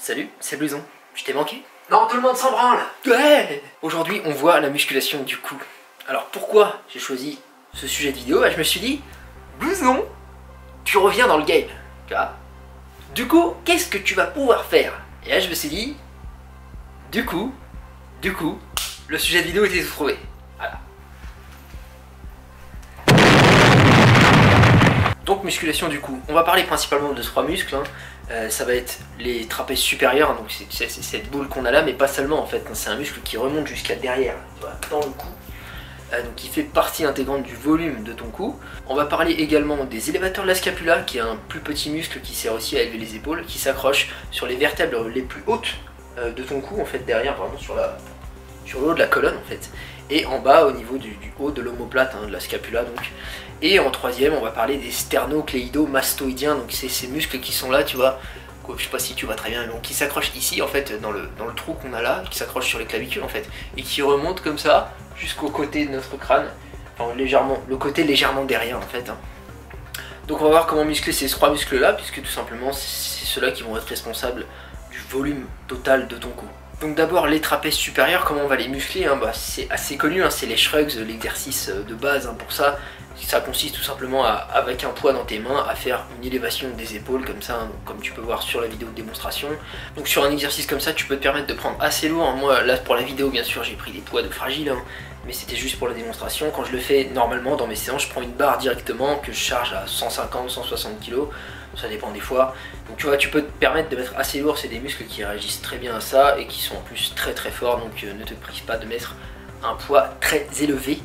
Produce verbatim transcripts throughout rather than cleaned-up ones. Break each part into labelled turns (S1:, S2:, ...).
S1: Salut, c'est Blouson. Je t'ai manqué?
S2: Non, tout le monde s'en branle.
S1: Ouais. Aujourd'hui, on voit la musculation du cou. Alors pourquoi j'ai choisi ce sujet de vidéo? Bah, je me suis dit, Blouson, tu reviens dans le game. Tu vois? Du coup, qu'est-ce que tu vas pouvoir faire? Et là, je me suis dit, du coup, du coup, le sujet de vidéo était trouvé. Voilà. Donc musculation du cou. On va parler principalement de trois muscles. Hein. Euh, ça va être les trapèzes supérieurs, donc c'est cette boule qu'on a là, mais pas seulement en fait. C'est un muscle qui remonte jusqu'à derrière, tu vois, dans le cou. Euh, donc qui fait partie intégrante du volume de ton cou. On va parler également des élévateurs de la scapula, qui est un plus petit muscle qui sert aussi à élever les épaules, qui s'accroche sur les vertèbres les plus hautes euh, de ton cou, en fait derrière, vraiment sur la, sur le haut de la colonne en fait. Et en bas au niveau du, du haut de l'omoplate, hein, de la scapula donc. Et en troisième, on va parler des sternocléido-mastoïdiens, donc c'est ces muscles qui sont là, tu vois, je sais pas si tu vois très bien, mais donc qui s'accrochent ici en fait, dans le, dans le trou qu'on a là, qui s'accrochent sur les clavicules en fait, et qui remontent comme ça jusqu'au côté de notre crâne, enfin légèrement, le côté légèrement derrière en fait. Hein. Donc on va voir comment muscler ces trois muscles là, puisque tout simplement c'est ceux-là qui vont être responsables du volume total de ton cou. Donc d'abord les trapèzes supérieurs, comment on va les muscler, hein, bah, c'est assez connu, hein, c'est les shrugs, l'exercice de base hein, pour ça. Ça consiste tout simplement à, avec un poids dans tes mains, à faire une élévation des épaules comme ça, hein, comme tu peux voir sur la vidéo de démonstration. Donc sur un exercice comme ça, tu peux te permettre de prendre assez lourd. Hein. Moi là pour la vidéo bien sûr j'ai pris des poids de fragile, hein, mais c'était juste pour la démonstration. Quand je le fais normalement dans mes séances, je prends une barre directement que je charge à cent cinquante à cent soixante kilos, ça dépend des fois. Donc tu vois, tu peux te permettre de mettre assez lourd, c'est des muscles qui réagissent très bien à ça et qui sont en plus très très forts, donc euh, ne te prive pas de mettre un poids très élevé.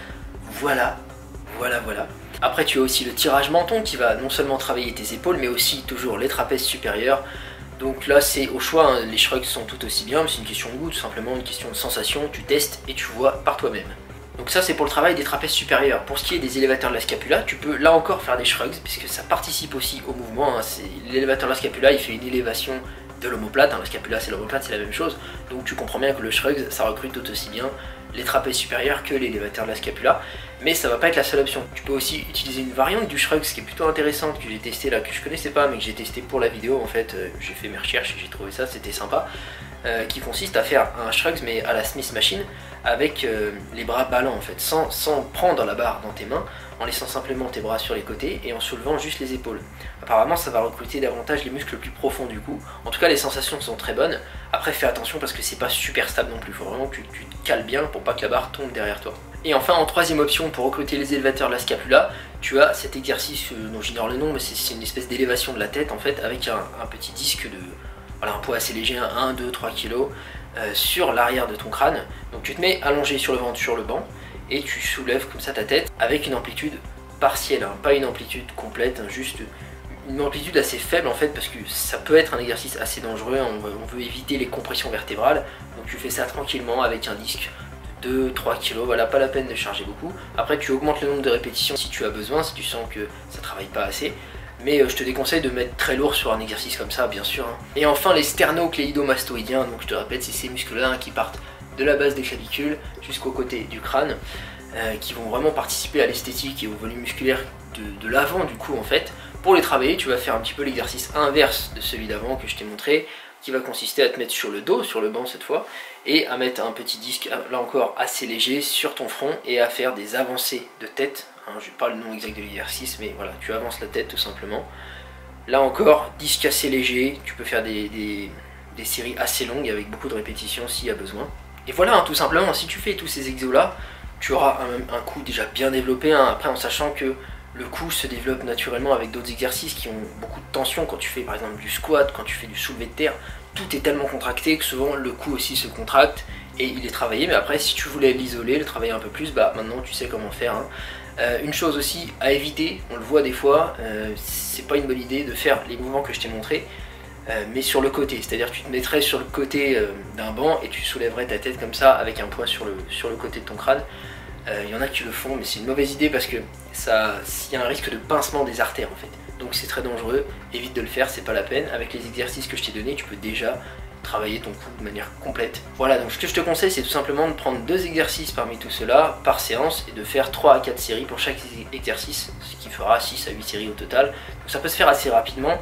S1: Voilà. Voilà, voilà. Après, tu as aussi le tirage menton qui va non seulement travailler tes épaules, mais aussi toujours les trapèzes supérieurs. Donc là, c'est au choix, hein. Les shrugs sont tout aussi bien, mais c'est une question de goût, tout simplement une question de sensation. Tu testes et tu vois par toi-même. Donc ça, c'est pour le travail des trapèzes supérieurs. Pour ce qui est des élévateurs de la scapula, tu peux là encore faire des shrugs, puisque ça participe aussi au mouvement. Hein. L'élévateur de la scapula, il fait une élévation de l'omoplate. Hein. La scapula, c'est l'omoplate, c'est la même chose. Donc tu comprends bien que le shrug, ça recrute tout aussi bien les trapèzes supérieurs que l'élévateur de la scapula, mais ça va pas être la seule option. Tu peux aussi utiliser une variante du shrug, ce qui est plutôt intéressante, que j'ai testé là, que je connaissais pas, mais que j'ai testé pour la vidéo en fait. Euh, j'ai fait mes recherches et j'ai trouvé ça, c'était sympa, euh, qui consiste à faire un shrug mais à la Smith Machine, avec euh, les bras ballants en fait, sans, sans prendre la barre dans tes mains, en laissant simplement tes bras sur les côtés et en soulevant juste les épaules. Apparemment ça va recruter davantage les muscles plus profonds du cou. En tout cas les sensations sont très bonnes. Après fais attention parce que c'est pas super stable non plus, il faut vraiment que tu, tu te cales bien pour pas que la barre tombe derrière toi. Et enfin en troisième option pour recruter les élévateurs de la scapula, tu as cet exercice euh, dont j'ignore le nom, mais c'est une espèce d'élévation de la tête en fait, avec un, un petit disque de, voilà, un poids assez léger, un, deux, trois kilos, euh, sur l'arrière de ton crâne. Donc tu te mets allongé sur le ventre, sur le banc, et tu soulèves comme ça ta tête avec une amplitude partielle, hein, pas une amplitude complète, hein, juste une amplitude assez faible en fait, parce que ça peut être un exercice assez dangereux, on veut, on veut éviter les compressions vertébrales, donc tu fais ça tranquillement avec un disque de deux à trois kilos, voilà, pas la peine de charger beaucoup. Après tu augmentes le nombre de répétitions si tu as besoin, si tu sens que ça travaille pas assez, mais euh, je te déconseille de mettre très lourd sur un exercice comme ça bien sûr. Hein. Et enfin les sternocléido-mastoïdiens, donc je te répète, c'est ces muscles là hein, qui partent de la base des clavicules jusqu'au côté du crâne, euh, qui vont vraiment participer à l'esthétique et au volume musculaire de, de l'avant du cou en fait. Pour les travailler, tu vas faire un petit peu l'exercice inverse de celui d'avant que je t'ai montré, qui va consister à te mettre sur le dos, sur le banc cette fois, et à mettre un petit disque, là encore assez léger, sur ton front, et à faire des avancées de tête. Hein, je n'ai pas le nom exact de l'exercice, mais voilà, tu avances la tête tout simplement. Là encore, disque assez léger, tu peux faire des, des, des séries assez longues avec beaucoup de répétitions s'il y a besoin. Et voilà, hein, tout simplement, si tu fais tous ces exos là, tu auras un, un cou déjà bien développé, hein, après en sachant que le cou se développe naturellement avec d'autres exercices qui ont beaucoup de tension. Quand tu fais par exemple du squat, quand tu fais du soulevé de terre, tout est tellement contracté que souvent le cou aussi se contracte et il est travaillé. Mais après si tu voulais l'isoler, le travailler un peu plus, bah maintenant tu sais comment faire. Hein. Euh, une chose aussi à éviter, on le voit des fois, euh, c'est pas une bonne idée de faire les mouvements que je t'ai montré, euh, mais sur le côté. C'est-à-dire que tu te mettrais sur le côté euh, d'un banc et tu soulèverais ta tête comme ça avec un poids sur le, sur le côté de ton crâne. Il euh, y en a qui le font, mais c'est une mauvaise idée parce que ça, il y a un risque de pincement des artères en fait. Donc c'est très dangereux, évite de le faire, c'est pas la peine. Avec les exercices que je t'ai donnés, tu peux déjà travailler ton cou de manière complète. Voilà, donc ce que je te conseille, c'est tout simplement de prendre deux exercices parmi tout cela par séance et de faire trois à quatre séries pour chaque exercice, ce qui fera six à huit séries au total. Donc ça peut se faire assez rapidement.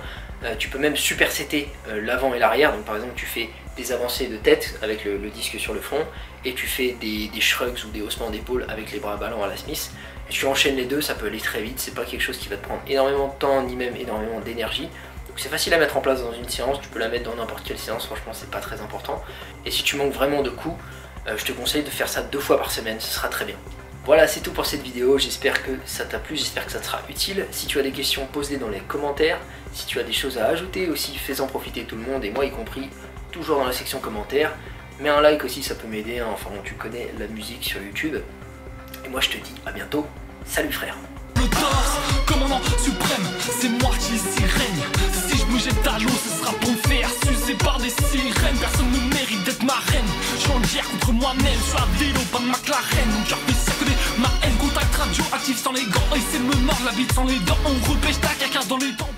S1: Euh, tu peux même supersetter euh, l'avant et l'arrière. Donc par exemple tu fais des avancées de tête avec le, le disque sur le front et tu fais des, des shrugs ou des haussements d'épaule avec les bras ballants à la Smith. Et tu enchaînes les deux, ça peut aller très vite, c'est pas quelque chose qui va te prendre énormément de temps ni même énormément d'énergie. Donc c'est facile à mettre en place dans une séance, tu peux la mettre dans n'importe quelle séance, franchement c'est pas très important. Et si tu manques vraiment de coups, euh, je te conseille de faire ça deux fois par semaine, ce sera très bien. Voilà, c'est tout pour cette vidéo, j'espère que ça t'a plu, j'espère que ça te sera utile. Si tu as des questions, pose-les dans les commentaires. Si tu as des choses à ajouter aussi, fais-en profiter tout le monde, et moi y compris, toujours dans la section commentaires. Mets un like aussi, ça peut m'aider, hein. Enfin bon, tu connais la musique sur YouTube. Et moi je te dis à bientôt, salut frère.
S2: Le torse, commandant suprême, c'est moi qui ici règne. Si je me jette à l'eau, ce sera pour me faire sucer par des sirènes. Personne ne mérite d'être ma reine. Je suis en guerre contre moi-même, je suis à vélo, pas de McLaren. Mon cœur fait circuler ma haine, contact radioactif sans les gants. Essaie de me mordre la bite sans les dents. On repêche ta cacasse dans les dents.